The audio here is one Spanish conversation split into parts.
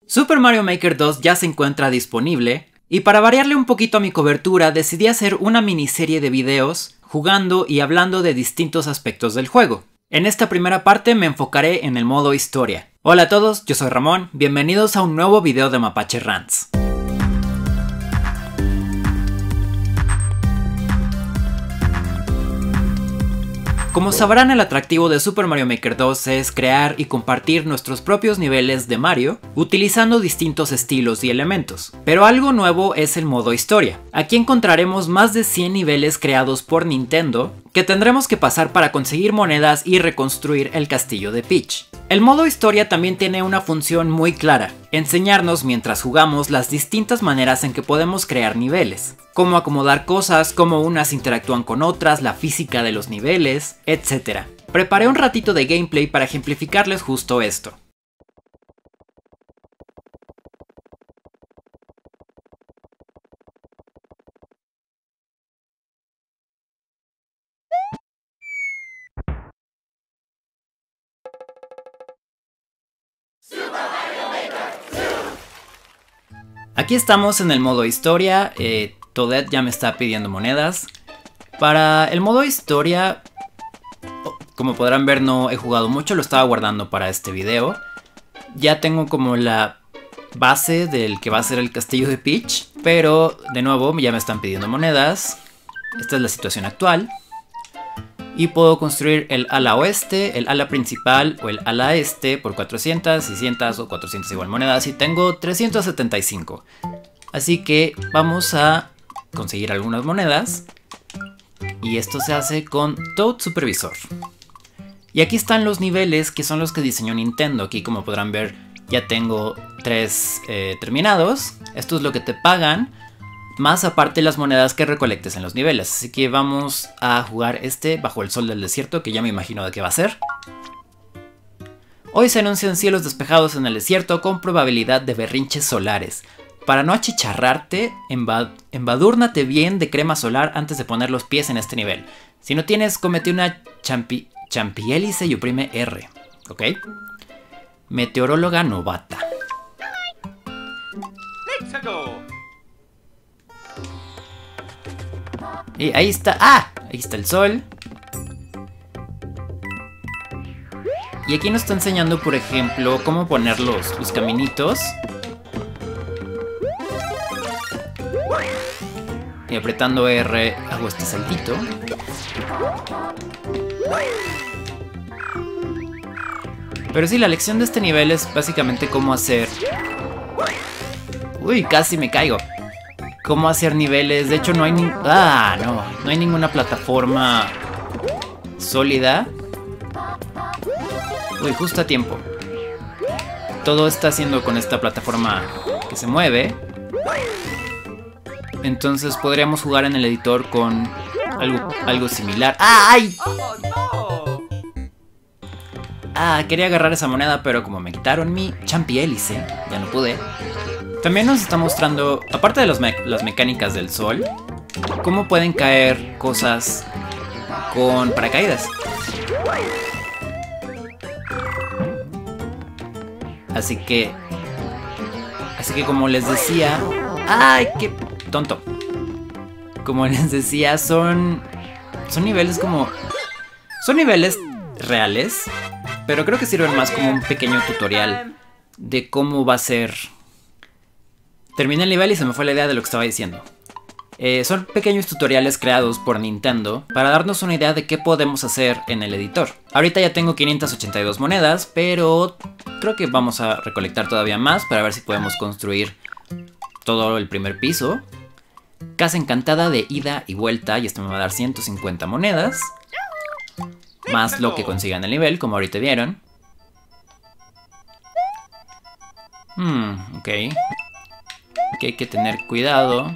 Super Mario Maker 2 ya se encuentra disponible, y para variarle un poquito a mi cobertura decidí hacer una miniserie de videos jugando y hablando de distintos aspectos del juego. En esta primera parte me enfocaré en el modo historia. Hola a todos, yo soy Ramón, bienvenidos a un nuevo video de Mapache Rants. Como sabrán, el atractivo de Super Mario Maker 2 es crear y compartir nuestros propios niveles de Mario utilizando distintos estilos y elementos. Pero algo nuevo es el modo historia. Aquí encontraremos más de 100 niveles creados por Nintendo que tendremos que pasar para conseguir monedas y reconstruir el castillo de Peach. El modo historia también tiene una función muy clara: enseñarnos mientras jugamos las distintas maneras en que podemos crear niveles, cómo acomodar cosas, cómo unas interactúan con otras, la física de los niveles, etc. Preparé un ratito de gameplay para ejemplificarles justo esto. Aquí estamos en el modo historia. Toadette ya me está pidiendo monedas. Para el modo historia, como podrán ver, no he jugado mucho, lo estaba guardando para este video. Ya tengo como la base del que va a ser el castillo de Peach, pero de nuevo ya me están pidiendo monedas. Esta es la situación actual. Y puedo construir el ala oeste, el ala principal o el ala este por 400, 600 o 400 igual monedas, y tengo 375. Así que vamos a conseguir algunas monedas. Y esto se hace con Toad Supervisor. Y aquí están los niveles que son los que diseñó Nintendo. Aquí, como podrán ver, ya tengo 3 terminados. Esto es lo que te pagan, más aparte las monedas que recolectes en los niveles. Así que vamos a jugar este Bajo el Sol del Desierto, que ya me imagino de qué va a ser. Hoy se anuncian cielos despejados en el desierto con probabilidad de berrinches solares. Para no achicharrarte, embadúrnate bien de crema solar antes de poner los pies en este nivel. Si no tienes, comete una champihélice y oprime R. ¿Ok? Meteoróloga novata. Let's go. Y ahí está. ¡Ah! Ahí está el sol. Y aquí nos está enseñando, por ejemplo, cómo poner los caminitos. Y apretando R hago este saltito. Pero sí, la lección de este nivel es básicamente cómo hacer... Uy, casi me caigo. Cómo hacer niveles. De hecho no hay no hay ninguna plataforma sólida. Uy, justo a tiempo. Todo está haciendo con esta plataforma que se mueve. Entonces podríamos jugar en el editor con algo similar. ¡Ay! Oh, no. Quería agarrar esa moneda, pero como me quitaron mi champihélice, ya no pude. También nos está mostrando, aparte de las mecánicas del sol, cómo pueden caer cosas con paracaídas. Así que como les decía... ¡Ay, qué tonto! Como les decía, son niveles como... Son niveles reales, pero creo que sirven más como un pequeño tutorial de cómo va a ser... Terminé el nivel y se me fue la idea de lo que estaba diciendo. Son pequeños tutoriales creados por Nintendo para darnos una idea de qué podemos hacer en el editor. Ahorita ya tengo 582 monedas, pero creo que vamos a recolectar todavía más para ver si podemos construir todo el primer piso. Casa encantada de ida y vuelta, y esto me va a dar 150 monedas. Más lo que consiga en el nivel, como ahorita vieron. Ok. Que hay que tener cuidado.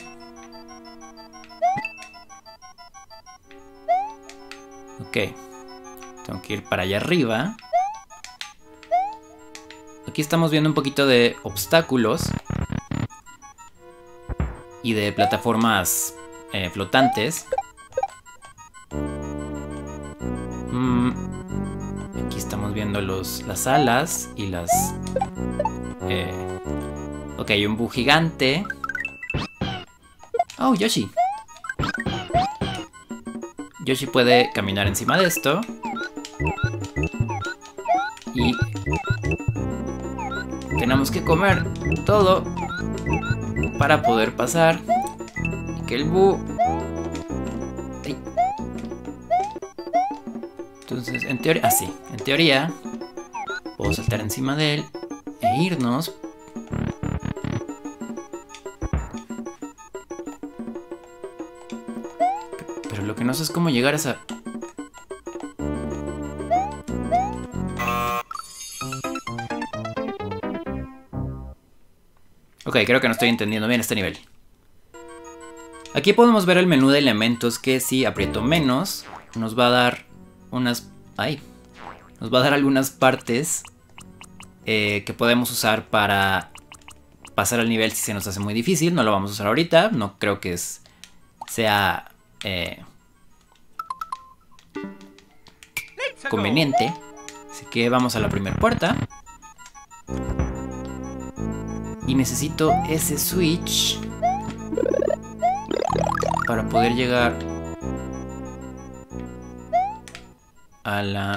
Ok. Tengo que ir para allá arriba. Aquí estamos viendo un poquito de obstáculos y de plataformas flotantes. Aquí estamos viendo las alas y Ok, un búho gigante. Oh, Yoshi. Yoshi puede caminar encima de esto. Y tenemos que comer todo para poder pasar. Y que el búho... Ay. Entonces, en teoría... Ah, sí. En teoría, puedo saltar encima de él e irnos. Pero lo que no sé es cómo llegar a esa... Ok, creo que no estoy entendiendo bien este nivel. Aquí podemos ver el menú de elementos que si aprieto menos nos va a dar unas... ¡Ay! Nos va a dar algunas partes que podemos usar para pasar al nivel si se nos hace muy difícil. No lo vamos a usar ahorita, no creo que sea conveniente. Así que vamos a la primera puerta. Y necesito ese switch para poder llegar a la...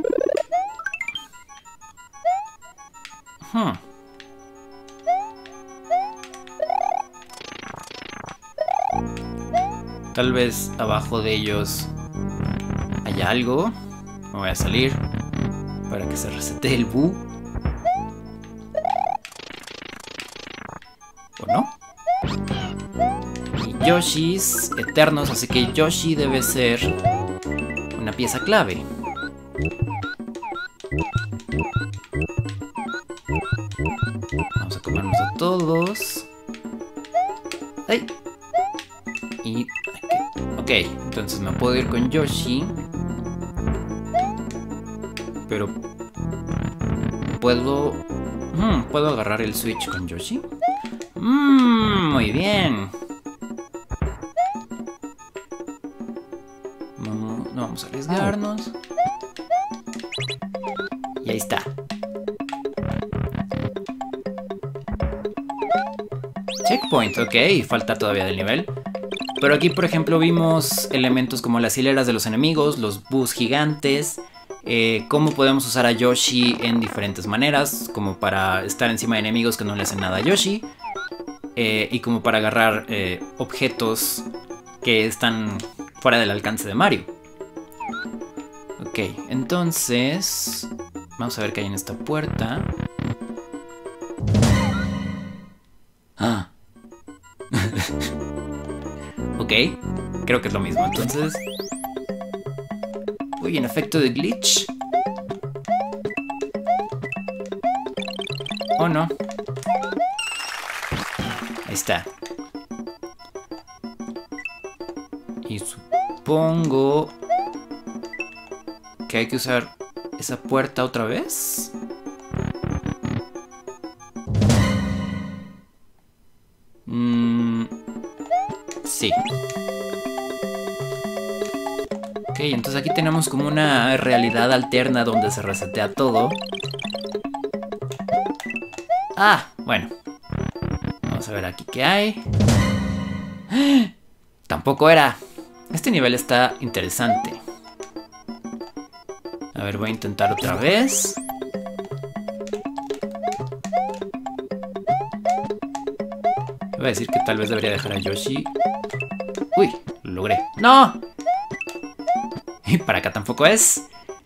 Tal vez abajo de ellos haya algo. Me voy a salir para que se resete el búho. ¿O no? Y Yoshis eternos, así que Yoshi debe ser una pieza clave. Vamos a comernos a todos. ¡Ay! Y... Ok, entonces me puedo ir con Yoshi. Pero... ¿Puedo agarrar el switch con Yoshi? Muy bien. No vamos a arriesgarnos. Y ahí está. Checkpoint, ok, falta todavía del nivel. Pero aquí, por ejemplo, vimos elementos como las hileras de los enemigos, los búhos gigantes, cómo podemos usar a Yoshi en diferentes maneras, como para estar encima de enemigos que no le hacen nada a Yoshi, y como para agarrar objetos que están fuera del alcance de Mario. Ok, entonces vamos a ver qué hay en esta puerta. Ah. Ok, creo que es lo mismo. Entonces... Uy, en efecto de glitch. Oh, no. Ahí está. Y supongo que hay que usar esa puerta otra vez. Sí. Ok, entonces aquí tenemos como una realidad alterna donde se resetea todo. Ah, bueno. Vamos a ver aquí qué hay. ¡Ah! Tampoco era. Este nivel está interesante. A ver, voy a intentar otra vez. Voy a decir que tal vez debería dejar a Yoshi. Uy, lo logré. ¡No! Y para acá tampoco es.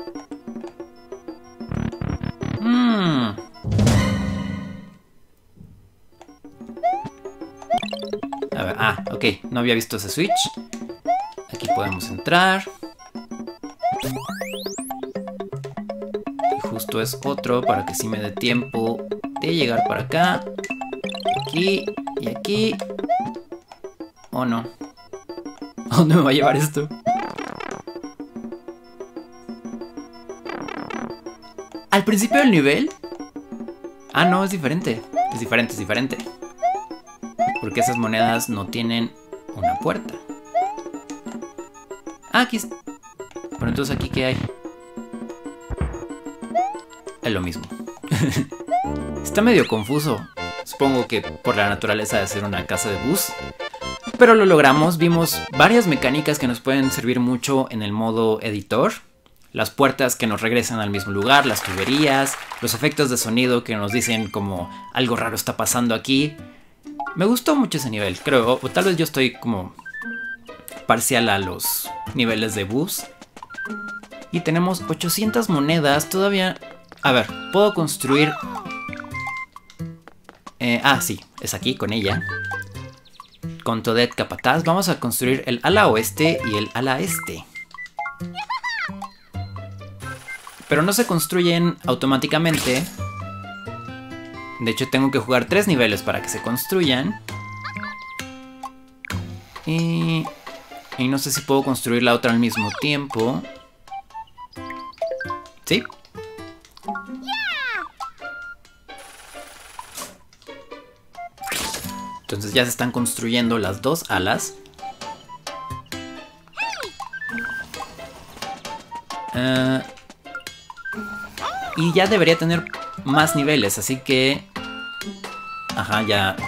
A ver, ok. No había visto ese switch. Aquí podemos entrar. Y justo es otro para que sí me dé tiempo de llegar para acá. Aquí y aquí. Oh, no. ¿A dónde me va a llevar esto? Al principio del nivel. Ah, no, es diferente. Es diferente, es diferente. Porque esas monedas no tienen una puerta. Ah, aquí está. Pero entonces aquí, ¿qué hay? Es lo mismo. Está medio confuso. Supongo que por la naturaleza de ser una casa de bus. Pero lo logramos, vimos varias mecánicas que nos pueden servir mucho en el modo editor. Las puertas que nos regresan al mismo lugar, las tuberías, los efectos de sonido que nos dicen como algo raro está pasando aquí. Me gustó mucho ese nivel, creo, o tal vez yo estoy como parcial a los niveles de bus. Y tenemos 800 monedas, todavía... A ver, puedo construir... sí, es aquí con ella. Con Toadette Capataz vamos a construir el ala oeste y el ala este. Pero no se construyen automáticamente. De hecho tengo que jugar 3 niveles para que se construyan. Y no sé si puedo construir la otra al mismo tiempo. ¿Sí? Entonces ya se están construyendo las 2 alas. Y ya debería tener más niveles, así que... Ajá,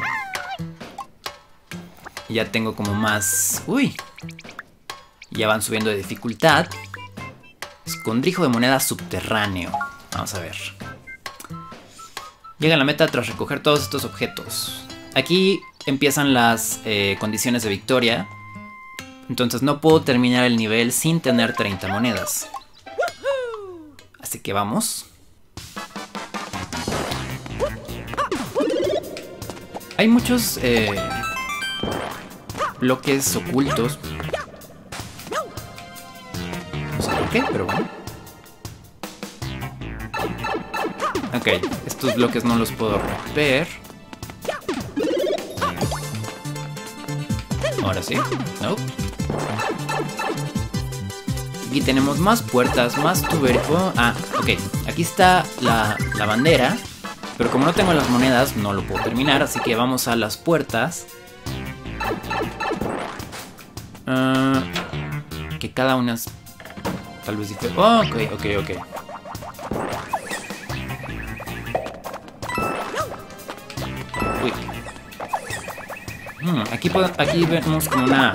ya tengo como más... Uy. Ya van subiendo de dificultad. Escondrijo de moneda subterráneo. Vamos a ver. Llega a la meta tras recoger todos estos objetos. Aquí empiezan las condiciones de victoria. Entonces no puedo terminar el nivel sin tener 30 monedas. Así que vamos. Hay muchos bloques ocultos. No sé por qué, pero bueno. Ok, estos bloques no los puedo romper. Ahora sí. No. Aquí tenemos más puertas, más tuberías. Oh, ok. Aquí está la bandera. Pero como no tengo las monedas, no lo puedo terminar. Así que vamos a las puertas. Que cada una es tal vez diferente. Oh, ok. Uy. Aquí vemos como una...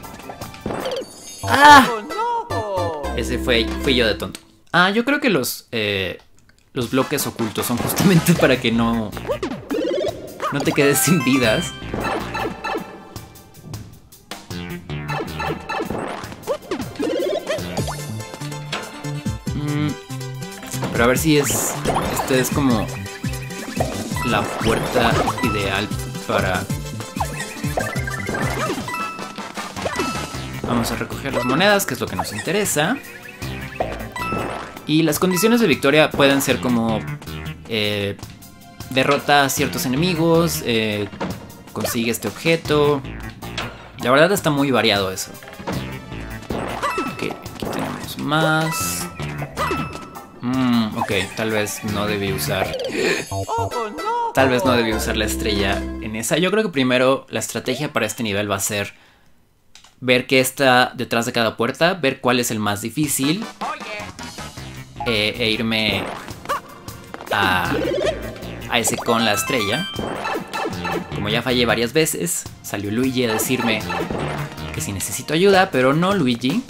¡Ah! Ese fui yo de tonto. Yo creo que los bloques ocultos son justamente para que no te quedes sin vidas. Pero a ver si esta es como la puerta ideal para... Vamos a recoger las monedas, que es lo que nos interesa. Y las condiciones de victoria pueden ser como derrota a ciertos enemigos, consigue este objeto. La verdad está muy variado eso. Ok, aquí tenemos más. Ok, tal vez no debí usar... Tal vez no debí usar la estrella en esa. Yo creo que primero la estrategia para este nivel va a ser ver qué está detrás de cada puerta, ver cuál es el más difícil. E irme a ese con la estrella. Como ya fallé varias veces, salió Luigi a decirme que si necesito ayuda, pero no, Luigi.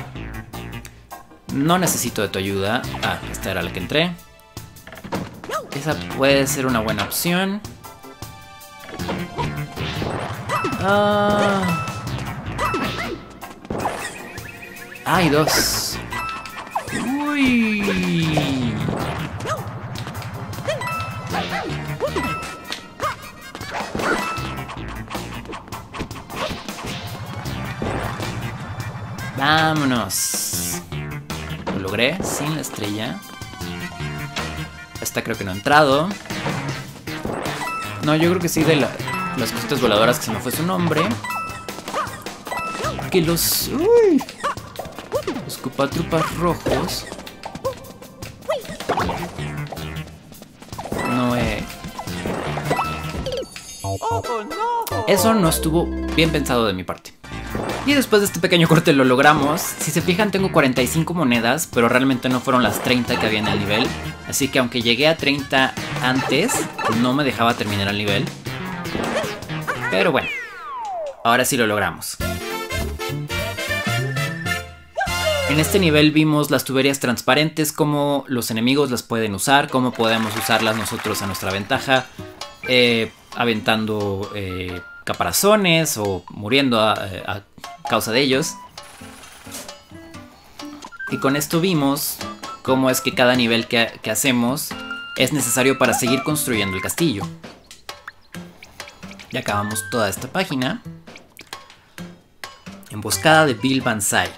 No necesito de tu ayuda. Esta era la que entré. Esa puede ser una buena opción. Hay 2. Uy. Vámonos. Lo logré sin la estrella. Esta creo que no ha entrado. No, yo creo que sí, de las cositas voladoras, que se me fue su nombre. Que los... Uy, los cupatrupas rojos. No Eso no estuvo bien pensado de mi parte. Y después de este pequeño corte lo logramos. Si se fijan, tengo 45 monedas, pero realmente no fueron las 30 que había en el nivel. Así que aunque llegué a 30 antes, no me dejaba terminar el nivel. Pero bueno, ahora sí lo logramos. En este nivel vimos las tuberías transparentes, cómo los enemigos las pueden usar, cómo podemos usarlas nosotros a nuestra ventaja, aventando caparazones o muriendo a causa de ellos. Y con esto vimos cómo es que cada nivel que hacemos es necesario para seguir construyendo el castillo. Ya acabamos toda esta página. Emboscada de Bill Banzai.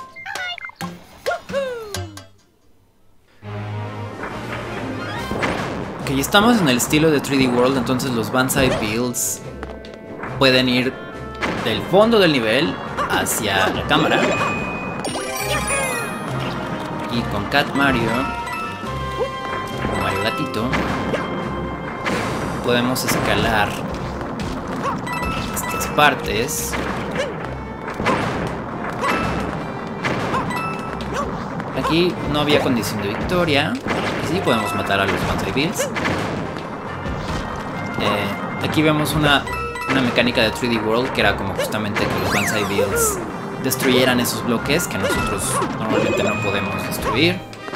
Ok, estamos en el estilo de 3D World, entonces los Banzai Bills pueden ir del fondo del nivel hacia la cámara. Y con Cat Mario, Mario Gatito, podemos escalar estas partes. Aquí no había condición de victoria. Y sí podemos matar a los Banzai Bills. Aquí vemos una mecánica de 3D World que era como justamente que los Banzai Bills destruyeran esos bloques que nosotros normalmente no podemos destruir.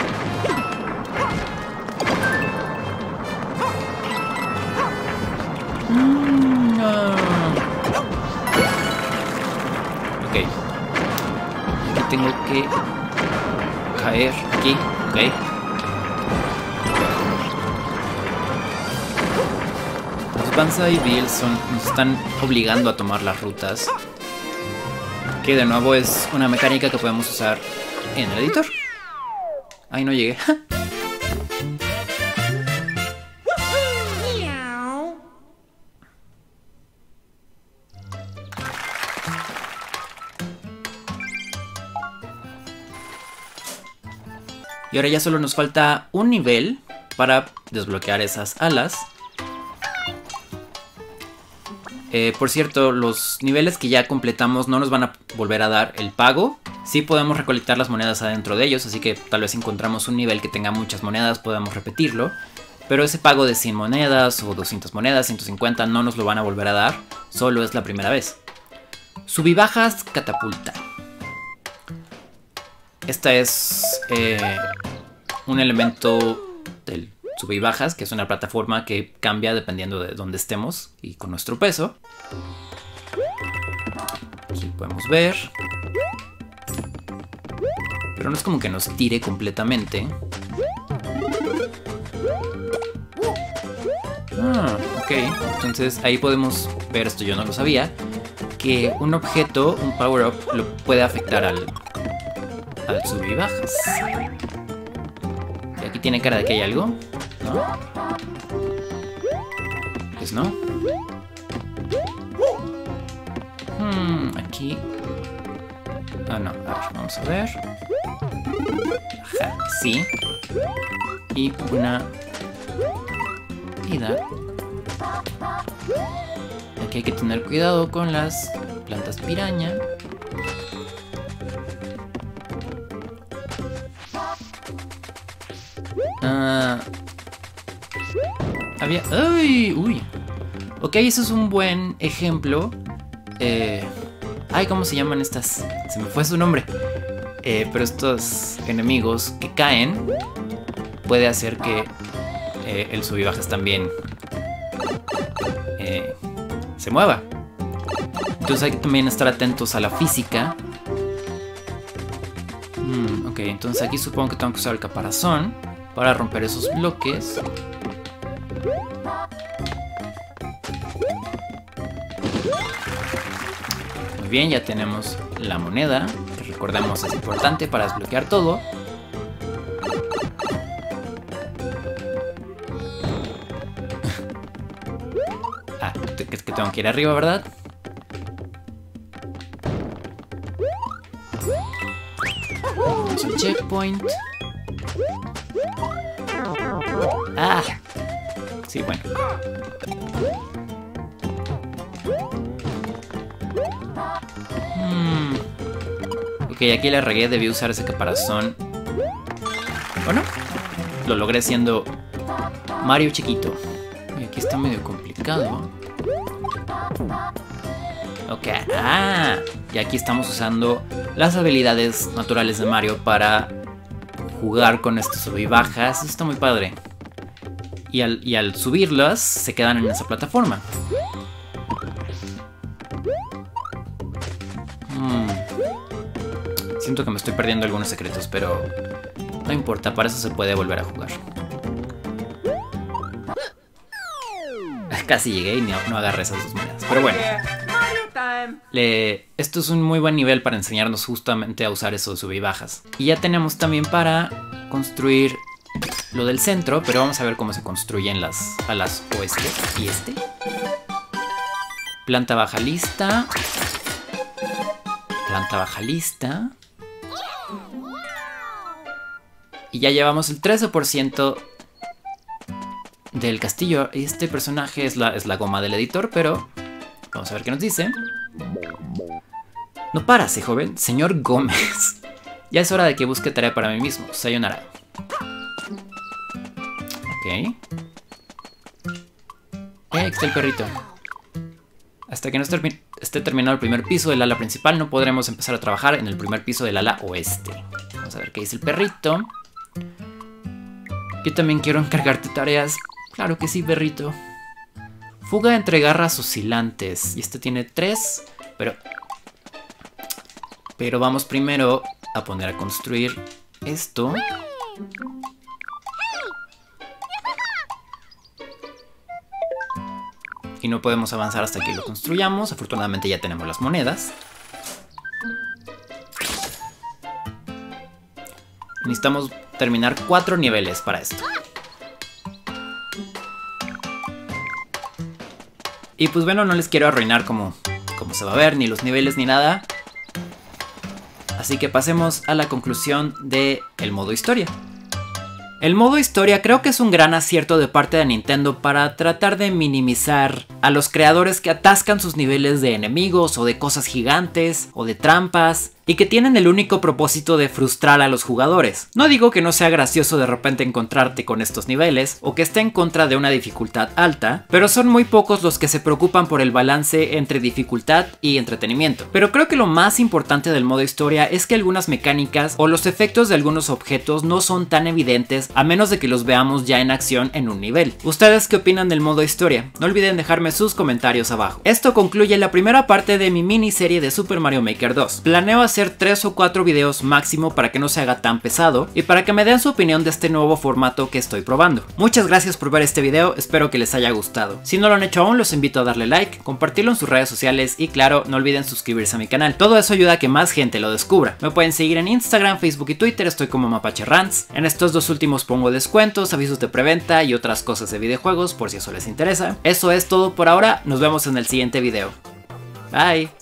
Ok. Aquí tengo que caer. Aquí. Ok. Los Banzai Bills nos están obligando a tomar las rutas. Que de nuevo es una mecánica que podemos usar en el editor. Ahí no llegué. Y ahora ya solo nos falta un nivel para desbloquear esas alas. Por cierto, los niveles que ya completamos no nos van a volver a dar el pago. Sí podemos recolectar las monedas adentro de ellos, así que tal vez si encontramos un nivel que tenga muchas monedas podamos repetirlo. Pero ese pago de 100 monedas o 200 monedas, 150 no nos lo van a volver a dar. Solo es la primera vez. Subibajas catapulta. Esta es un elemento del sube y bajas, que es una plataforma que cambia dependiendo de dónde estemos y con nuestro peso. Aquí podemos ver. Pero no es como que nos tire completamente. Ok. Entonces ahí podemos ver, esto yo no lo sabía, que un objeto, un power-up, lo puede afectar al sub y bajas. Y aquí tiene cara de que hay algo, ¿no? Pues no. Aquí. Ah, no. A ver, vamos a ver. Ajá, sí. Y una vida. Aquí hay que tener cuidado con las plantas piraña. Había... ¡Ay! ¡Uy! Ok, eso es un buen ejemplo. Ay, ¿cómo se llaman estas? Se me fue su nombre. Pero estos enemigos que caen puede hacer que el sub y bajas también se mueva. Entonces hay que también estar atentos a la física. Ok, entonces aquí supongo que tengo que usar el caparazón para romper esos bloques. Muy bien, ya tenemos la moneda, que recordemos es importante para desbloquear todo. Es que tengo que ir arriba, ¿verdad? Vamos al checkpoint. ¡Ah! Sí, bueno. Ok, aquí la regué, debí usar ese caparazón. ¿O no? lo logré siendo Mario chiquito. Y aquí está medio complicado. Ok, y aquí estamos usando las habilidades naturales de Mario para jugar con estos sub y bajas. Eso está muy padre. Y al subirlas se quedan en esa plataforma. Siento que me estoy perdiendo algunos secretos, pero no importa, para eso se puede volver a jugar. Casi llegué y no agarré esas 2 monedas. Pero bueno, esto es un muy buen nivel para enseñarnos justamente a usar esos sub y bajas. Y ya tenemos también para construir lo del centro, pero vamos a ver cómo se construyen las alas oeste y este. Planta baja lista. Planta baja lista. Y ya llevamos el 13% del castillo. Este personaje es la goma del editor, pero vamos a ver qué nos dice. No párase, joven. Señor Gómez. Ya es hora de que busque tarea para mí mismo. Sayonara. Ok. Aquí está el perrito. Hasta que no esté terminado el primer piso del ala principal, no podremos empezar a trabajar en el primer piso del ala oeste. Vamos a ver qué dice el perrito. Yo también quiero encargarte tareas. Claro que sí, perrito. Fuga entre garras oscilantes. Y este tiene 3, pero vamos primero a poner a construir esto. Y no podemos avanzar hasta que lo construyamos. Afortunadamente ya tenemos las monedas. Necesitamos terminar 4 niveles para esto. Y pues bueno, no les quiero arruinar cómo se va a ver, ni los niveles ni nada. Así que pasemos a la conclusión del modo historia. El modo historia creo que es un gran acierto de parte de Nintendo para tratar de minimizar a los creadores que atascan sus niveles de enemigos o de cosas gigantes o de trampas y que tienen el único propósito de frustrar a los jugadores. No digo que no sea gracioso de repente encontrarte con estos niveles o que esté en contra de una dificultad alta, pero son muy pocos los que se preocupan por el balance entre dificultad y entretenimiento. Pero creo que lo más importante del modo historia es que algunas mecánicas o los efectos de algunos objetos no son tan evidentes a menos de que los veamos ya en acción en un nivel. ¿Ustedes qué opinan del modo historia? No olviden dejarme sus comentarios abajo. Esto concluye la primera parte de mi miniserie de Super Mario Maker 2. Planeo hacer 3 o 4 videos máximo para que no se haga tan pesado y para que me den su opinión de este nuevo formato que estoy probando. Muchas gracias por ver este video, espero que les haya gustado. Si no lo han hecho aún, los invito a darle like, compartirlo en sus redes sociales y claro, no olviden suscribirse a mi canal. Todo eso ayuda a que más gente lo descubra. Me pueden seguir en Instagram, Facebook y Twitter, estoy como Mapache Rants. En estos 2 últimos pongo descuentos, avisos de preventa y otras cosas de videojuegos por si eso les interesa. Eso es todo por ahora, nos vemos en el siguiente video. Bye.